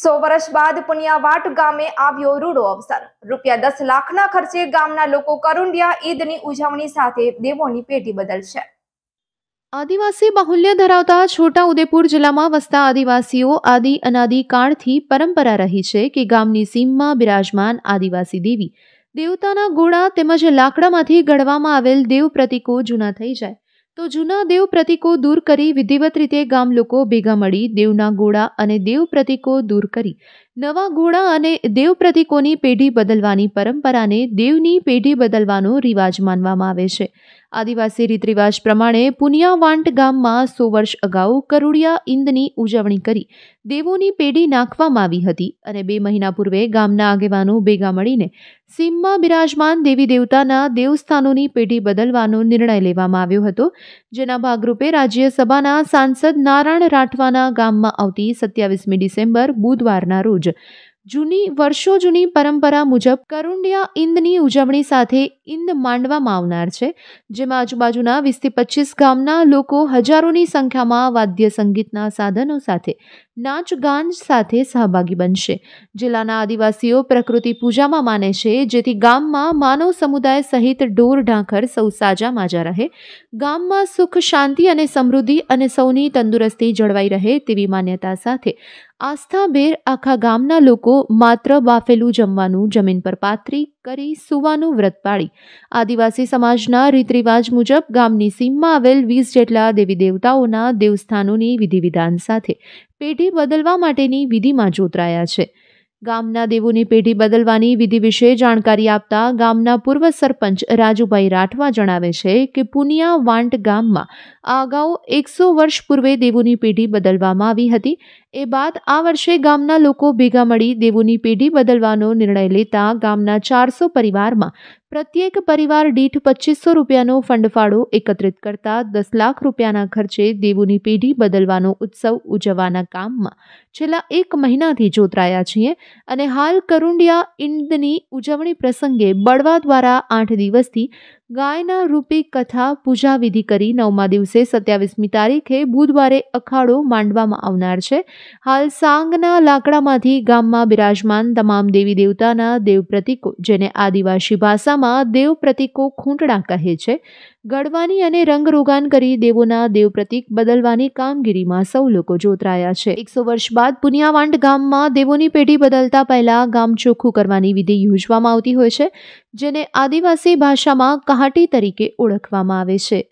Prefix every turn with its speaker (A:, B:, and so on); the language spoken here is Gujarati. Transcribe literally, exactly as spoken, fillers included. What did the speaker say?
A: સો વર્ષ બાદ પુનિયાવાટ ગામે આવ્યો રૂડો અવસર। રૂપિયા દસ લાખના ખર્ચે ગામના લોકો કરુંડિયા ઈદની ઉજવણી સાથે દેવોની પેઢી બદલશે।
B: આદિવાસી બાહુલ્ય ધરાવતા છોટા ઉદેપુર જિલ્લામાં વસતા આદિવાસીઓ આદિ અનાદિ કાળથી પરંપરા રહી છે કે ગામની સીમમાં બિરાજમાન આદિવાસી દેવી દેવતાના ગોળા તેમજ લાકડામાંથી ઘડવામાં આવેલ દેવ પ્રતીકો જૂના થઈ જાય તો જૂના દેવ પ્રતીકો દૂર કરી વિધિવત રીતે ગામ લોકો ભેગા મળી દેવના ગોળા અને દેવ પ્રતીકો દૂર કરી નવા ગોળા અને દેવ પ્રતીકોની પેઢી બદલવાની પરંપરાને દેવની પેઢી બદલવાનો રિવાજ માનવામાં આવે છે। આદિવાસી રીત રિવાજ પ્રમાણે પુનિયાવાંટ ગામમાં સો વર્ષ અગાઉ કરુડિયા ઈંદની ઉજવણી કરી દેવોની પેઢી નાખવામાં આવી હતી અને બે મહિના પૂર્વે ગામના આગેવાનો ભેગા મળીને સીમમાં બિરાજમાન દેવી દેવતાના દેવસ્થાનોની પેઢી બદલવાનો નિર્ણય લેવામાં આવ્યો હતો, જેના ભાગરૂપે રાજ્યસભાના સાંસદ નારાયણ રાઠવાના ગામમાં આવતી સત્યાવીસમી ડિસેમ્બર બુધવારના રોજ જૂની વર્ષો જૂની પરંપરા મુજબ કરુંડિયા ઈંદની ઉજવણી સાથે ઈંદ માંડવામાં આવનાર છે, જેમાં આજુબાજુના વીસથી પચીસ ગામના લોકો હજારોની સંખ્યામાં વાદ્ય સંગીતના સાધનો સાથે નાચ ગાન સાથે સહભાગી બનશે। જિલ્લાના આદિવાસીઓ પ્રકૃતિ પૂજામાં માને છે, જેથી ગામમાં માનવ સમુદાય સહિત ઢોર ઢાંખર સૌ સાજા માજા રહે, ગામમાં સુખ શાંતિ અને સમૃદ્ધિ અને સૌની તંદુરસ્તી જળવાઈ રહે તેવી માન્યતા સાથે આસ્થાભેર આખા ગામના લોકો માત્ર બાફેલું જમવાનું જમીન પર પાથરી કરી સુવાનું વ્રત પાળી આદિવાસી સમાજના રીત રિવાજ મુજબ ગામની સીમમાં આવેલ વીસ જેટલા દેવી દેવતાઓના દેવસ્થાનોની વિધિ વિધાન સાથે પેઢી બદલવા માટેની વિધિમાં જોતરાયા છે। ગામના દેવોની પેઢી બદલવાની વિધિ વિશે જાણકારી આપતા ગામના પૂર્વ સરપંચ રાજુભાઈ રાઠવા જણાવે છે કે પુનિયાવાંટ ગામમાં આ અગાઉ એકસો વર્ષ પૂર્વે દેવોની પેઢી બદલવામાં આવી હતી। એ બાદ આ વર્ષે ગામના લોકો ભેગા મળી દેવોની પેઢી બદલવાનો નિર્ણય લેતા ગામના ચારસો પરિવારમાં પ્રત્યેક પરિવાર દીઠ પચીસો રૂપિયાનો ફંડફાળો એકત્રિત કરતા દસ લાખ રૂપિયાના ખર્ચે દેવોની પેઢી બદલવાનો ઉત્સવ ઉજવવાના કામમાં છેલ્લા એક મહિનાથી જોતરાયા છીએ અને હાલ કરુંડિયા ઈંદની ઉજવણી પ્રસંગે બળવા દ્વારા આઠ દિવસથી ગાયના રૂપી કથા પૂજા વિધિ કરી નવમા દિવસે સત્યાવીસમી તારીખે બુધવારે અખાડો માંડવામાં આવનાર છે। હાલ સાંગના લાકડામાંથી ગામમાં બિરાજમાન તમામ દેવી દેવતાના દેવ પ્રતીકો, જેને આદિવાસી ભાષામાં દેવ પ્રતીકો ખૂંટડા કહે છે, ગળવાની અને રંગરોગાન કરી દેવોના દેવ પ્રતીક બદલવાની કામગીરીમાં સૌ લોકો જોતરાયા છે। એકસો વર્ષ બાદ પુનિયાવાંટ ગામમાં દેવોની પેઢી બદલતા પહેલા ગામ ચોખ્ખું કરવાની વિધિ યોજવામાં આવતી હોય છે, જેને આદિવાસી ભાષામાં કહાટી તરીકે ઓળખવામાં આવે છે।